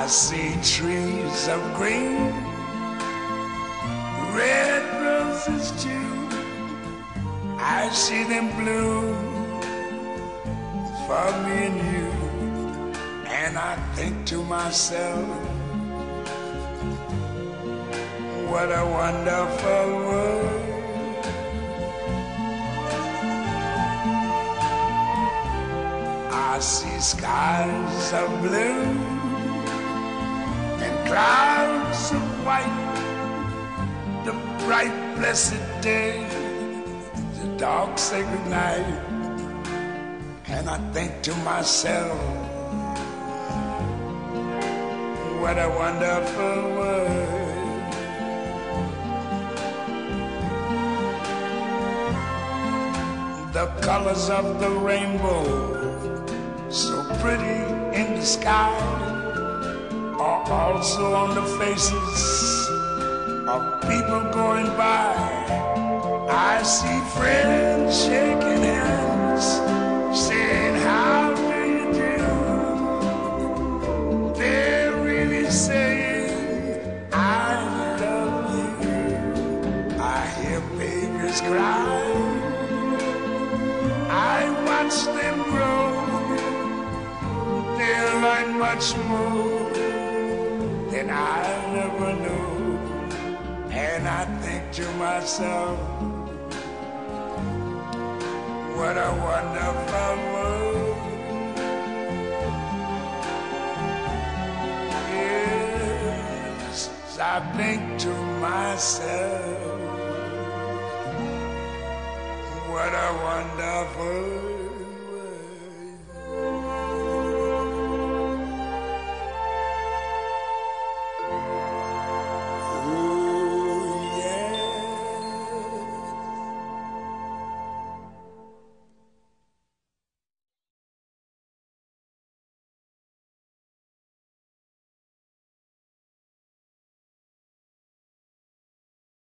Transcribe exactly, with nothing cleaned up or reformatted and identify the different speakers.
Speaker 1: I see trees of green, red roses too. I see them bloom for me and you. And I think to myself, what a wonderful world. I see skies of blue and clouds of white, the bright blessed day, the dark sacred night. And I think to myself, what a wonderful world. The colors of the rainbow, so pretty in the sky, are also on the faces of people going by. I see friends shaking hands, saying, how do you do? They're really saying, I love you. I hear babies cry, I watch them grow. They'll learn much more than I never knew. And I think to myself, what a wonderful world. Yes, I think to myself, what a wonderful world.